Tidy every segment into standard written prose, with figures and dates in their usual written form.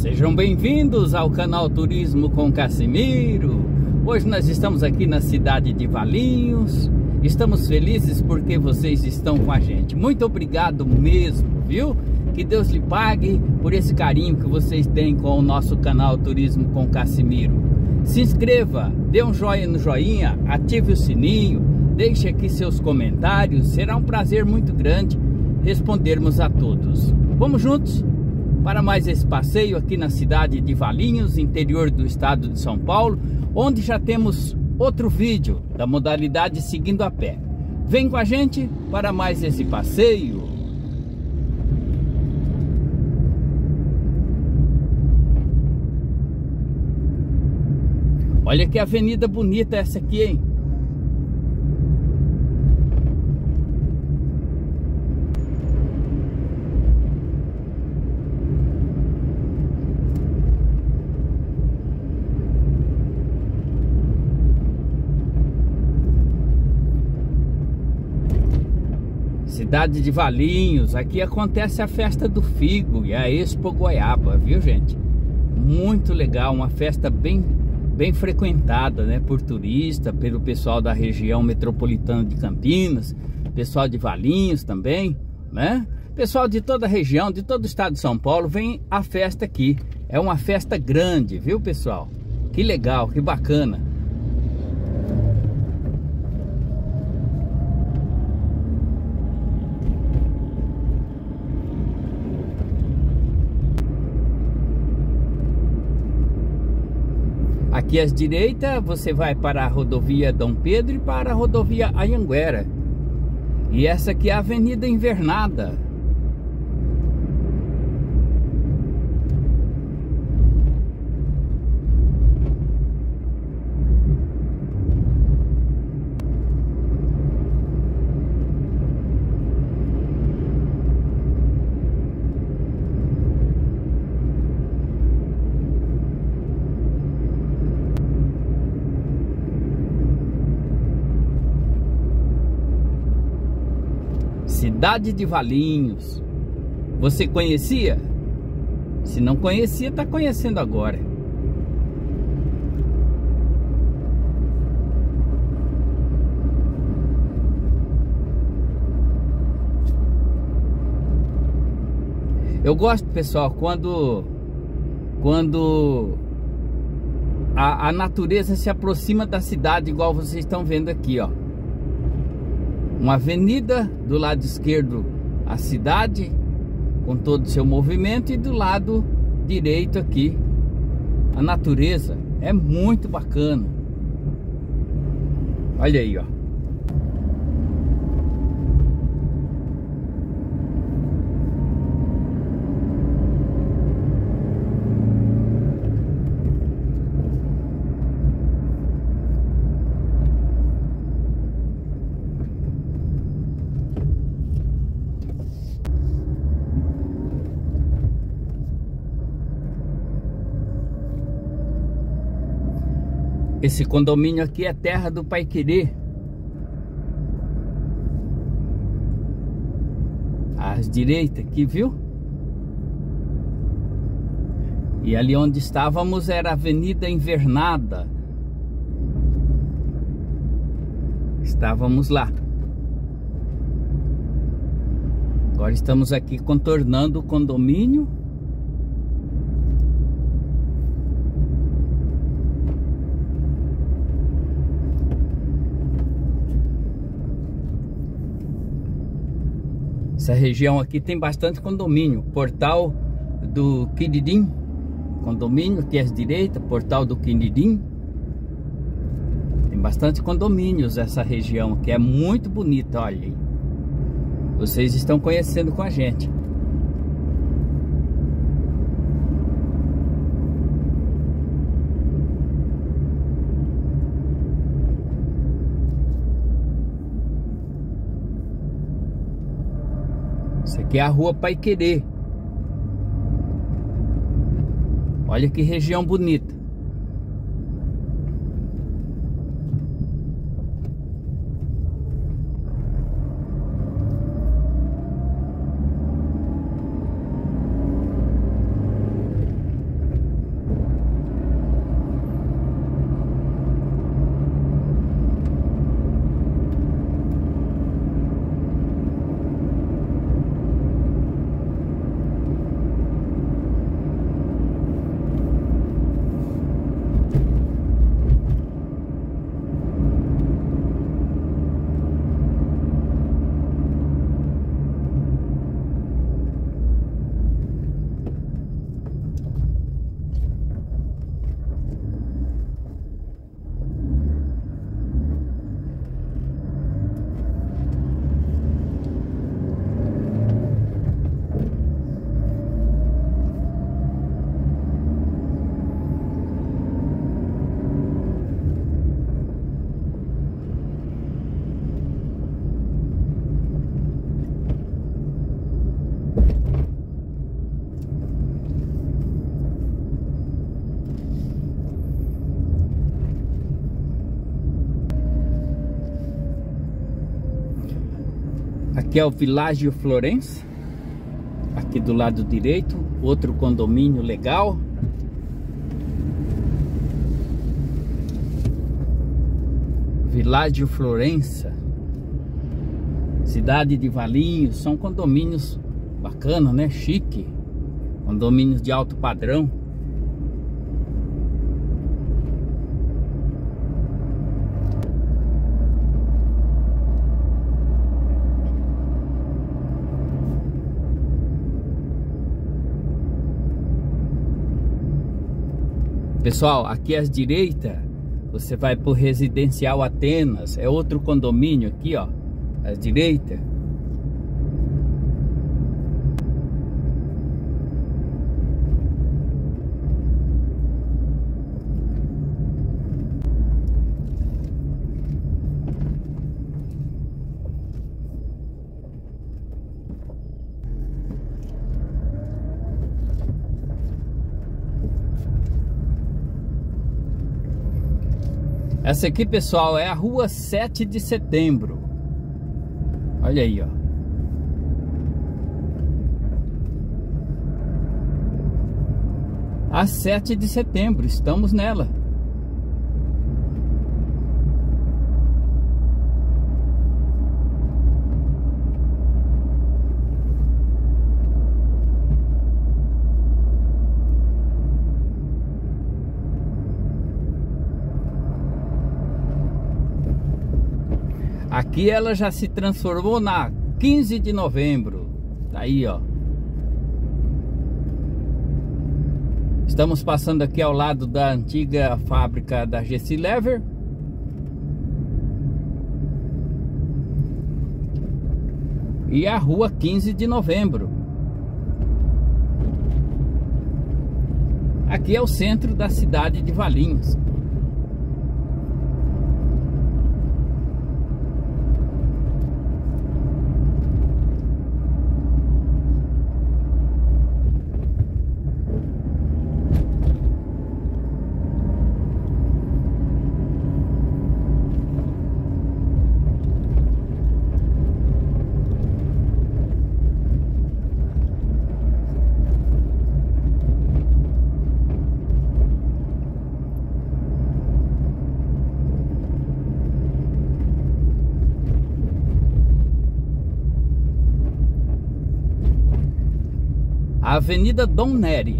Sejam bem-vindos ao canal Turismo com Casimiro. Hoje nós estamos aqui na cidade de Valinhos. Estamos felizes porque vocês estão com a gente. Muito obrigado mesmo, viu? Que Deus lhe pague por esse carinho que vocês têm com o nosso canal Turismo com Casimiro. Se inscreva, dê um joinha no joinha, ative o sininho, deixe aqui seus comentários. Será um prazer muito grande respondermos a todos. Vamos juntos para mais esse passeio aqui na cidade de Valinhos, interior do estado de São Paulo, onde já temos outro vídeo da modalidade seguindo a pé. Vem com a gente para mais esse passeio. Olha que avenida bonita essa aqui, hein? Cidade de Valinhos, aqui acontece a festa do figo e a Expo Goiaba, viu, gente? Muito legal, uma festa bem frequentada, né, por turista, pelo pessoal da região metropolitana de Campinas, pessoal de Valinhos também, né? Pessoal de toda a região, de todo o estado de São Paulo, vem a festa aqui. É uma festa grande, viu, pessoal? Que legal, que bacana. Aqui à direita você vai para a rodovia Dom Pedro e para a rodovia Anhanguera. E essa aqui é a Avenida Invernada. Cidade de Valinhos. Você conhecia? Se não conhecia, está conhecendo agora. Eu gosto, pessoal, quando a natureza se aproxima da cidade, igual vocês estão vendo aqui, ó. Uma avenida, do lado esquerdo a cidade, com todo o seu movimento, e do lado direito aqui a natureza. É muito bacana. Olha aí, ó. Esse condomínio aqui é terra do Paiquerê. À direita aqui, viu? E ali onde estávamos era a Avenida Invernada. Estávamos lá. Agora estamos aqui contornando o condomínio. Essa região aqui tem bastante condomínio. Portal do Quiririm, condomínio aqui à direita, Portal do Quiririm. Tem bastante condomínios essa região aqui, é muito bonita, olha aí. Vocês estão conhecendo com a gente. Essa aqui é a rua Paiquerê. Olha que região bonita. Aqui é o Világio Florença, aqui do lado direito, outro condomínio legal. Világio Florença, cidade de Valinhos, são condomínios bacana, né? Chique, condomínios de alto padrão. Pessoal, aqui à direita você vai para o Residencial Atenas, é outro condomínio aqui, ó, à direita. Essa aqui, pessoal, é a rua 7 de setembro. Olha aí, ó. A 7 de setembro, estamos nela. Aqui ela já se transformou na 15 de novembro. Tá aí, ó. Estamos passando aqui ao lado da antiga fábrica da Gessi-Lever. E a rua 15 de novembro. Aqui é o centro da cidade de Valinhos. Avenida Dom Nery.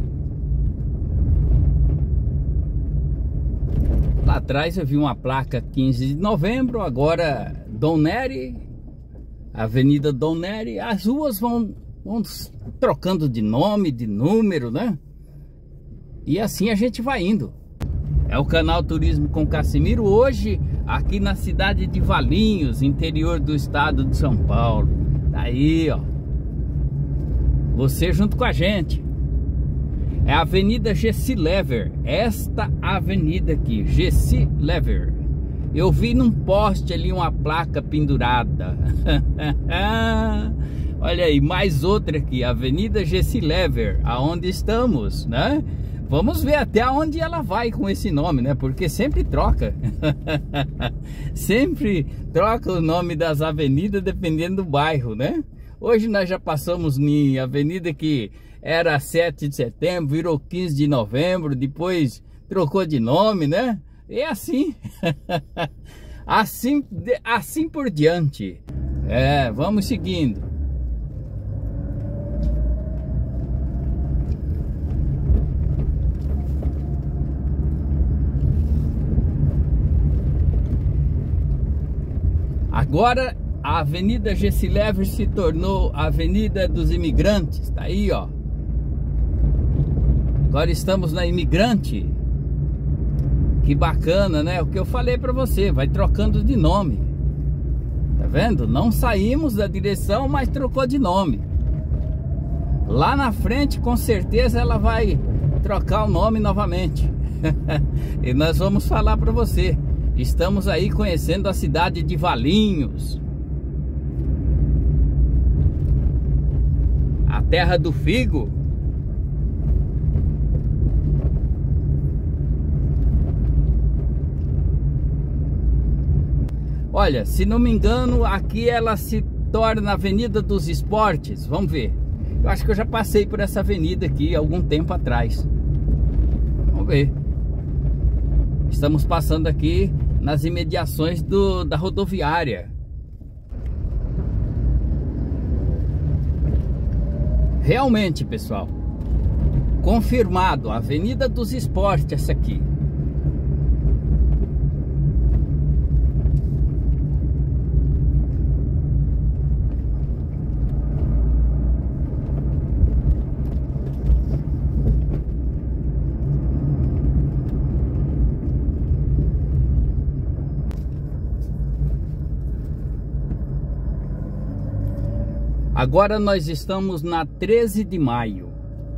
Lá atrás eu vi uma placa 15 de novembro, agora Dom Nery, Avenida Dom Nery. As ruas vão trocando de nome, de número, né? E assim a gente vai indo. É o canal Turismo com Casimiro, hoje aqui na cidade de Valinhos, interior do estado de São Paulo. Tá aí, ó. Você junto com a gente. É a Avenida Gessi-Lever. Esta avenida aqui, Gessi-Lever. Eu vi num poste ali uma placa pendurada. Olha aí, mais outra aqui, Avenida Gessi-Lever, aonde estamos, né? Vamos ver até onde ela vai com esse nome, né? Porque sempre troca. Sempre troca o nome das avenidas dependendo do bairro, né? Hoje nós já passamos em avenida que era 7 de setembro, virou 15 de novembro, depois trocou de nome, né? E assim, assim por diante. É, vamos seguindo. Agora a Avenida Gessi-Lever se tornou a Avenida dos Imigrantes. Tá aí, ó. Agora estamos na Imigrante. Que bacana, né? O que eu falei pra você, vai trocando de nome. Tá vendo? Não saímos da direção, mas trocou de nome. Lá na frente, com certeza, ela vai trocar o nome novamente. E nós vamos falar pra você. Estamos aí conhecendo a cidade de Valinhos, a terra do figo. Olha, se não me engano, aqui ela se rotatória na Avenida dos Esportes. Vamos ver. Eu acho que eu já passei por essa avenida aqui algum tempo atrás. Vamos ver. Estamos passando aqui nas imediações da rodoviária. Realmente, pessoal, confirmado, a Avenida dos Esportes, essa aqui. Agora nós estamos na 13 de maio.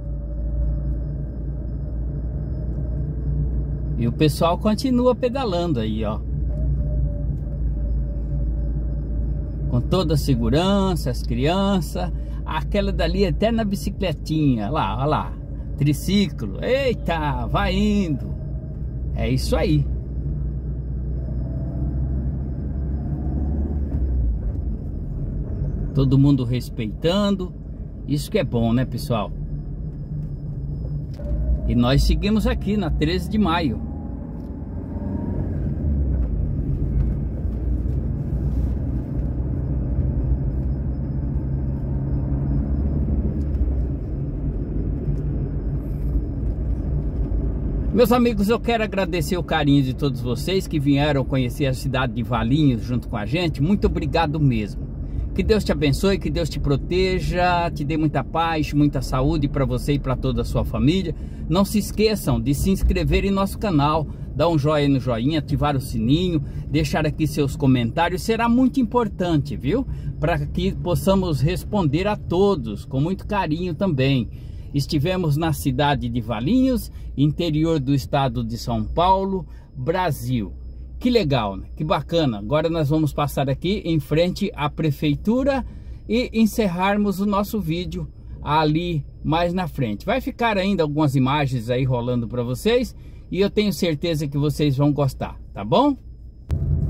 E o pessoal continua pedalando aí, ó. Com toda a segurança, as crianças. Aquela dali até na bicicletinha. Lá, olha lá. Triciclo. Eita, vai indo. É isso aí. Todo mundo respeitando. Isso que é bom, né, pessoal? E nós seguimos aqui na 13 de maio. Meus amigos, eu quero agradecer o carinho de todos vocês que vieram conhecer a cidade de Valinhos junto com a gente. Muito obrigado mesmo. Que Deus te abençoe, que Deus te proteja, te dê muita paz, muita saúde para você e para toda a sua família. Não se esqueçam de se inscrever em nosso canal, dar um joinha no joinha, ativar o sininho, deixar aqui seus comentários, será muito importante, viu? Para que possamos responder a todos com muito carinho também. Estivemos na cidade de Valinhos, interior do estado de São Paulo, Brasil. Que legal, né? Que bacana. Agora nós vamos passar aqui em frente à prefeitura e encerrarmos o nosso vídeo ali mais na frente. Vai ficar ainda algumas imagens aí rolando para vocês e eu tenho certeza que vocês vão gostar, tá bom?